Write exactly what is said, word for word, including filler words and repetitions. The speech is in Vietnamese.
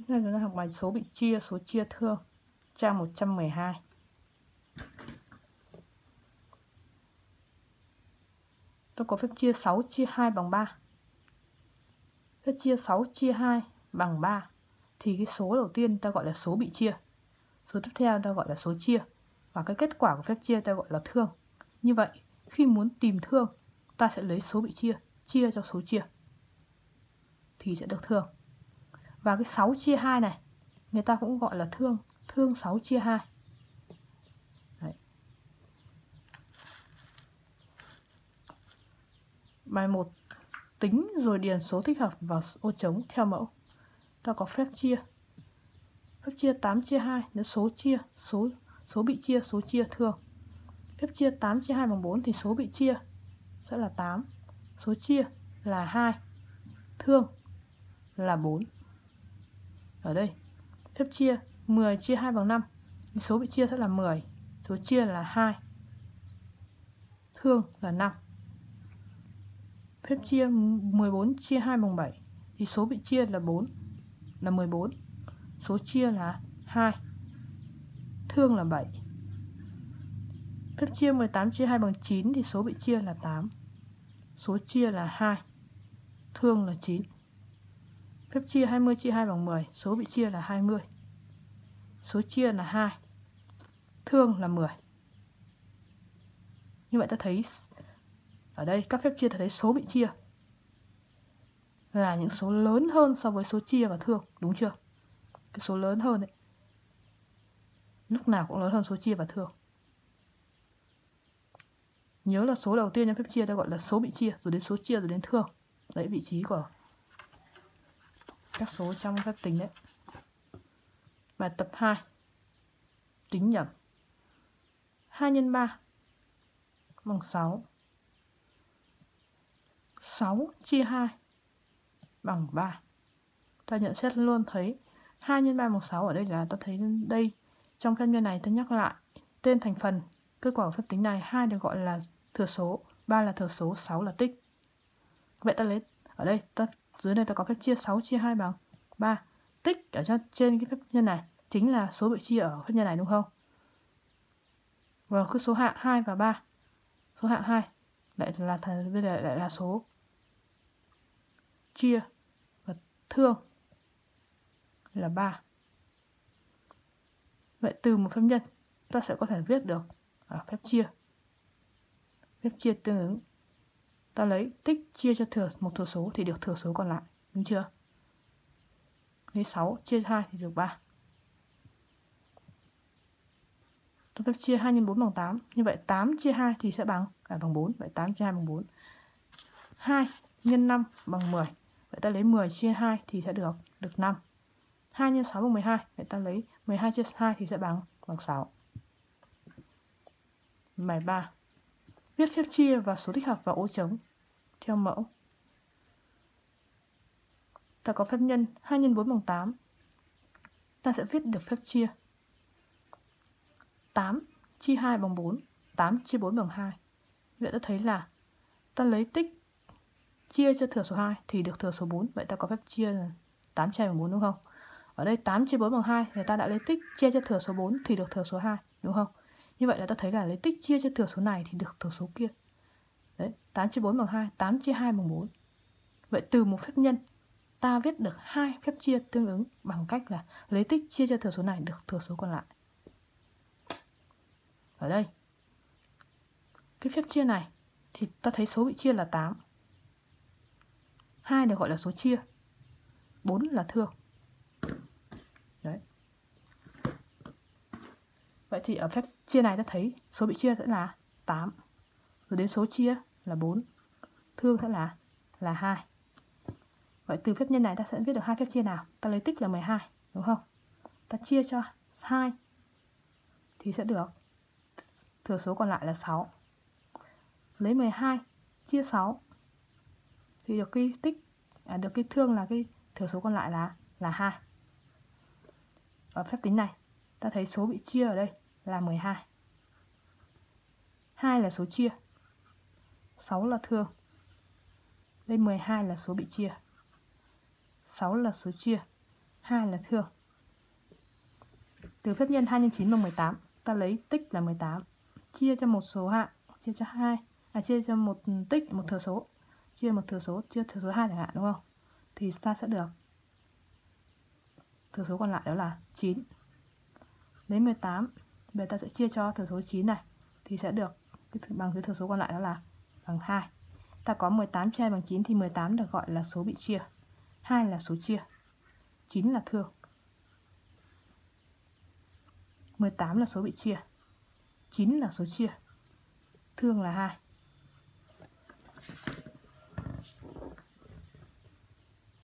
Đây là học bài số bị chia, số chia thương, trang một trăm mười hai. Tôi có phép chia sáu chia hai bằng ba. Phép chia sáu chia hai bằng ba. Thì cái số đầu tiên ta gọi là số bị chia. Số tiếp theo ta gọi là số chia. Và cái kết quả của phép chia ta gọi là thương. Như vậy, khi muốn tìm thương, ta sẽ lấy số bị chia, chia cho số chia. Thì sẽ được thương. Và cái sáu chia hai này, người ta cũng gọi là thương, thương sáu chia hai. Đấy. Bài một, tính rồi điền số thích hợp vào ô trống theo mẫu. Ta có phép chia. Phép chia tám chia hai, nếu số chia, số số bị chia, số chia thương. Phép chia tám chia hai bằng bốn thì số bị chia sẽ là tám, số chia là hai, thương là bốn. Ở đây, phép chia mười chia hai bằng năm, thì số bị chia sẽ là mười, số chia là hai, thương là năm. Phép chia mười bốn chia hai bằng bảy, thì số bị chia là bốn, là mười bốn, số chia là hai, thương là bảy. Phép chia mười tám chia hai bằng chín thì số bị chia là tám, số chia là hai, thương là chín. Phép chia hai mươi chia hai bằng mười, số bị chia là hai mươi, số chia là hai, thương là mười. Như vậy ta thấy ở đây các phép chia ta thấy số bị chia là những số lớn hơn so với số chia và thương, đúng chưa? Cái số lớn hơn đấy lúc nào cũng lớn hơn số chia và thương. Nhớ là số đầu tiên trong phép chia ta gọi là số bị chia, rồi đến số chia, rồi đến thương. Đấy, vị trí của các số trong phép tính đấy. Bài tập hai, tính nhẩm. Hai nhân ba bằng sáu. Sáu chia hai bằng ba. Ta nhận xét luôn thấy hai nhân ba bằng sáu ở đây là ta thấy đây trong phép nhân này ta nhắc lại tên thành phần kết quả của phép tính này. Hai được gọi là thừa số, ba là thừa số, sáu là tích. Vậy ta lấy ở đây ta dưới đây ta có phép chia sáu chia hai bằng ba. Tích ở trên cái phép nhân này chính là số bị chia ở phép nhân này, đúng không? Và cứ số hạng hai và ba. Số hạng hai lại là bây giờ lại là số chia và thương là ba. Vậy từ một phép nhân ta sẽ có thể viết được ở phép chia. Phép chia tương ứng ta lấy tích chia cho thừa một thừa số thì được thừa số còn lại, đúng chưa? Lấy sáu chia hai thì được ba. Tôi phép chia hai nhân bốn bằng tám. Như vậy tám chia hai thì sẽ bằng à, bằng bốn. Vậy tám chia hai bằng bốn. hai nhân năm bằng mười. Vậy ta lấy mười chia hai thì sẽ được được năm. hai nhân sáu bằng mười hai. Vậy ta lấy mười hai chia hai thì sẽ bằng bằng sáu. Bài ba. Viết phép chia và số thích hợp vào ô trống theo mẫu. Ta có phép nhân hai nhân bốn bằng tám. Ta sẽ viết được phép chia. tám chia hai bằng bốn, tám chia bốn bằng hai. Vậy ta thấy là ta lấy tích chia cho thừa số hai thì được thừa số bốn. Vậy ta có phép chia là tám chia hai bằng bốn, đúng không? Ở đây tám chia bốn bằng hai thì ta đã lấy tích chia cho thừa số bốn thì được thừa số hai, đúng không? Như vậy là ta thấy là lấy tích chia cho thừa số này thì được thừa số kia. Đấy, tám chia bốn bằng hai, tám chia hai bằng bốn. Vậy từ một phép nhân ta viết được hai phép chia tương ứng bằng cách là lấy tích chia cho thừa số này được thừa số còn lại. Ở đây cái phép chia này thì ta thấy số bị chia là tám. hai được gọi là số chia, bốn là thương. Đấy. Vậy thì ở phép chia này ta thấy số bị chia sẽ là tám. Rồi đến số chia là bốn. Thương sẽ là là hai. Vậy từ phép nhân này ta sẽ viết được hai phép chia nào? Ta lấy tích là mười hai, đúng không? Ta chia cho hai thì sẽ được thừa số còn lại là sáu. Lấy mười hai chia sáu thì được cái tích à, được cái thương là cái thừa số còn lại là là hai. Ở phép tính này ta thấy số bị chia ở đây là mười hai. hai là số chia, sáu là thương. Đây mười hai là số bị chia, sáu là số chia, hai là thương. Từ phép nhân hai nhân chín bằng mười tám, ta lấy tích là mười tám, chia cho một số hạng, chia cho hai, à chia cho một tích, một thừa số, chia một thừa số, chia thừa số hai chẳng hạn, đúng không? Thì ta sẽ được thừa số còn lại đó là chín. Lấy mười tám, bây giờ ta sẽ chia cho thừa số chín này thì sẽ được cái bằng cái thừa số còn lại đó là bằng hai. Ta có mười tám chia bằng chín thì mười tám được gọi là số bị chia, hai là số chia, chín là thương. mười tám là số bị chia, chín là số chia, thương là hai.